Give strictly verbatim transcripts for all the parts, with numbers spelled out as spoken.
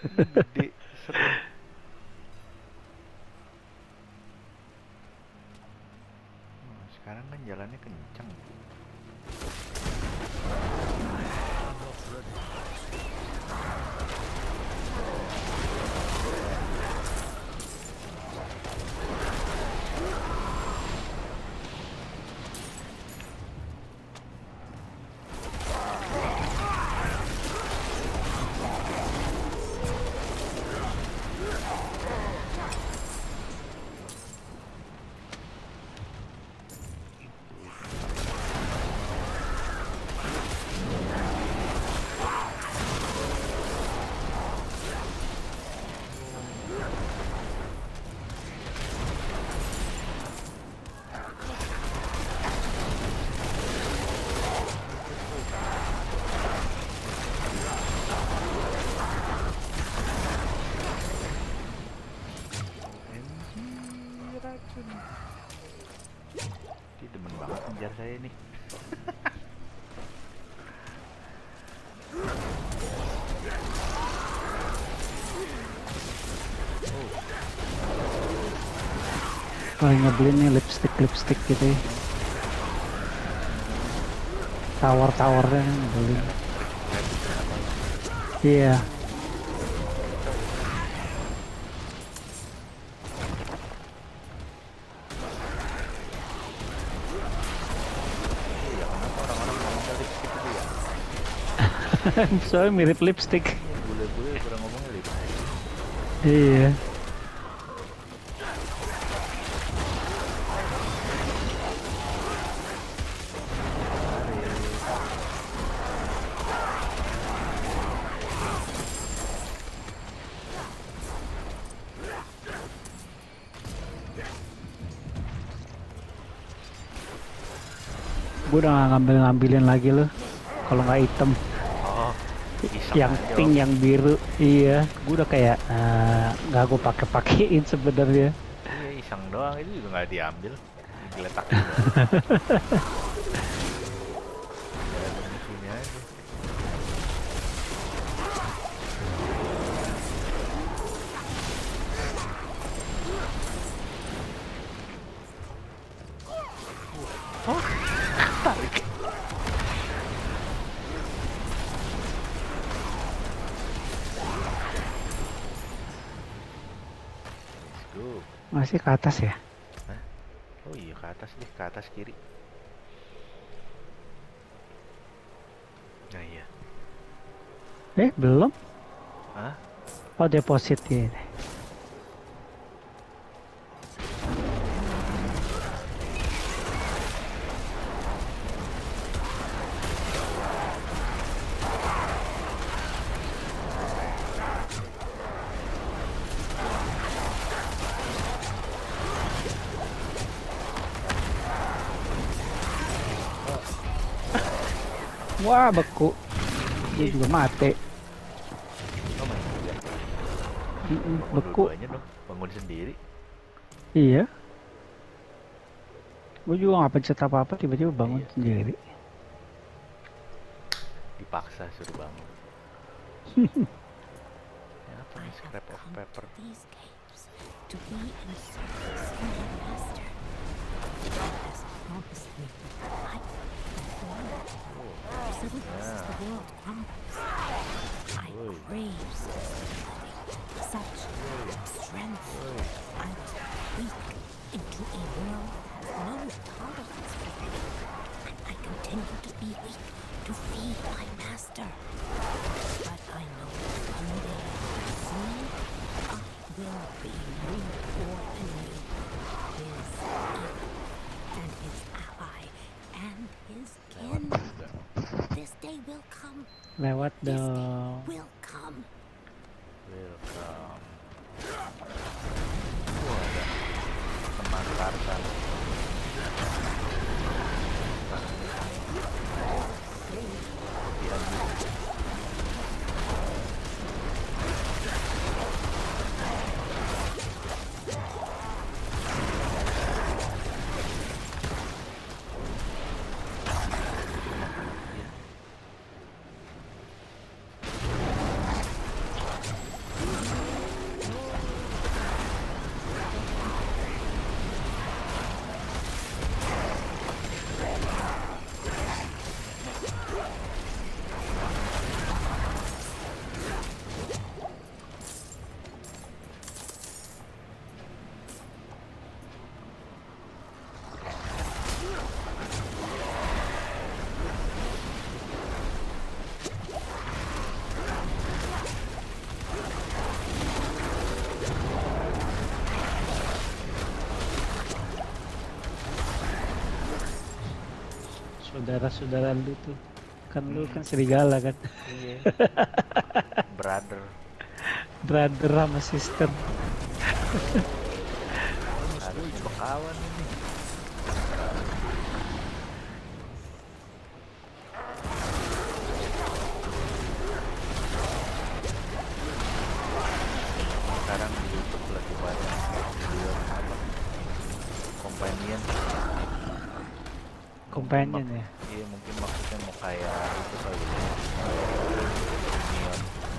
Ini gede, serem. Oh, sekarang kan jalannya kencang. O M G, racun. Dia demen banget ngejar saya nih. Paling nyebelin nih lipstick-lipstick gitu ya. Tower-towernya nyebelin. Iya. Iya, kenapa orang-orang ngomongnya lipstick itu ya? Soalnya mirip lipstick. Iya, bule-bule pada ngomongnya lipstick. Iya. Gue udah gak ngambil-ngambilin lagi loh. Kalau nggak hitam, Oh, iseng yang aja, pink, Om. yang biru, iya. Gue udah kayak eh, nggak gue pakai-pakein sebenarnya. Iya, iseng doang, itu juga nggak diambil. Digeletak doang. Ya, ada musuhnya aja. Oh, tarik. Let's go. Masih ke atas ya? Hah? Oh iya, ke atas deh, ke atas kiri. Nah iya. Eh, belum. Hah? Oh, deposit ini. Wah, beku. Dia juga mati. Oh, mati juga. Mm-mm, Bangun beku. dua-duanya dong, bangun sendiri. Iya. Gue juga nggak pencet apa-apa, tiba-tiba bangun Iya, sendiri. dipaksa suruh bangun. Ya, apa nih, scrap of paper. These caves to be in service of my master. As promised me life and blood. So that as the world crumbles, I Oi. crave such strength. I was weak into a world that has no tolerance for me. And I continue to be weak to feed my master. But I know one day, soon, I will be no more enemy. His evil and his ally and his kin. This day will come. Lewat This day dong. will come. Welcome. Wah, ada teman Tarzan. Diambil. saudara-saudara lu tuh. Kan lu kan serigala kan. Iya. Brother. Brother sama sister. Harusnya berkawan ini. Sekarang di YouTube lagi banyak video apa? Companion. Companion Mungkin ya. mak- Iya mungkin maksudnya mau kayak itu kali. Minion.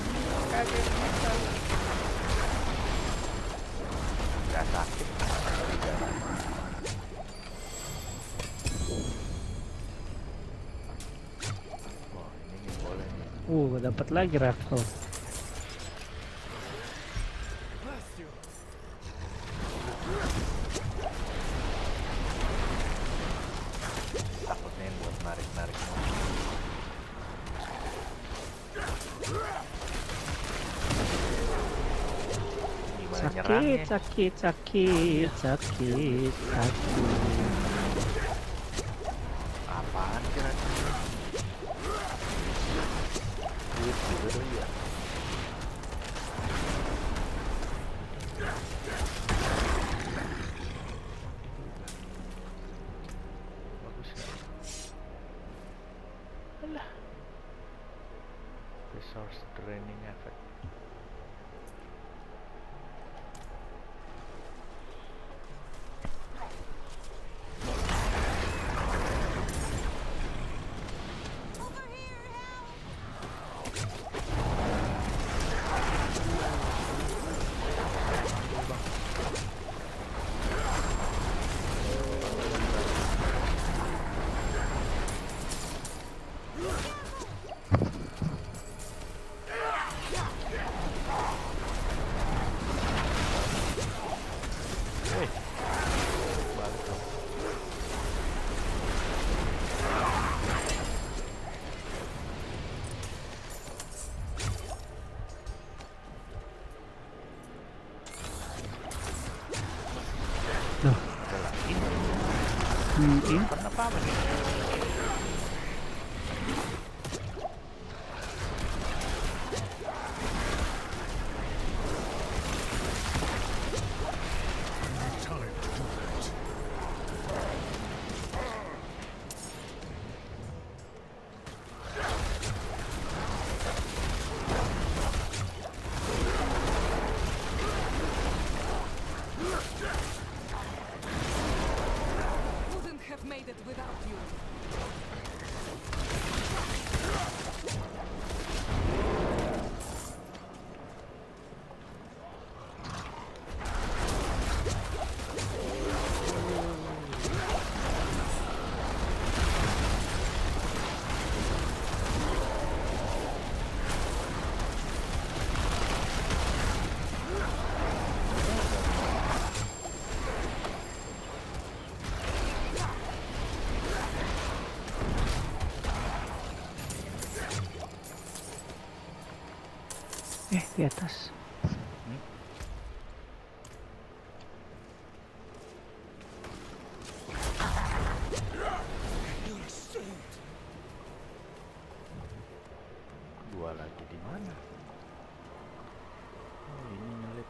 Gak sakit. Serigala. Wah ini nih boleh nih. Uh, dapat lagi rifle. Takutnya yang buat narik-narik gimana Sakit, nyerangnya. sakit, sakit, sakit, sakit. Apaan kira-kira? Duit juga dulu ya. Bagus ya. Alah. Resource draining effect. Hei, balik dong. Loh, Ada lagi. hmm, ini Kenapa apa nih? Wouldn't have made it without you. eh di atas. Dua lagi di mana? Oh, ini nyelip.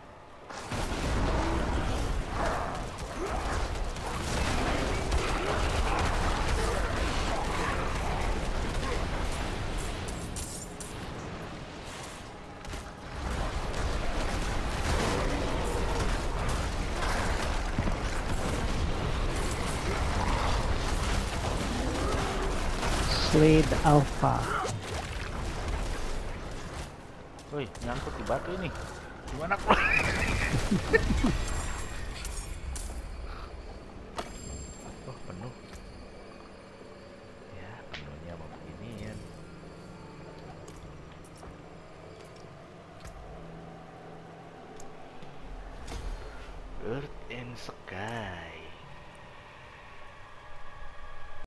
Slade Alpha. Woi, nyangkut di batu ini. Gimana kok? Oh, penuh. Ya, penuhnya mau beginian. Earth and Sky.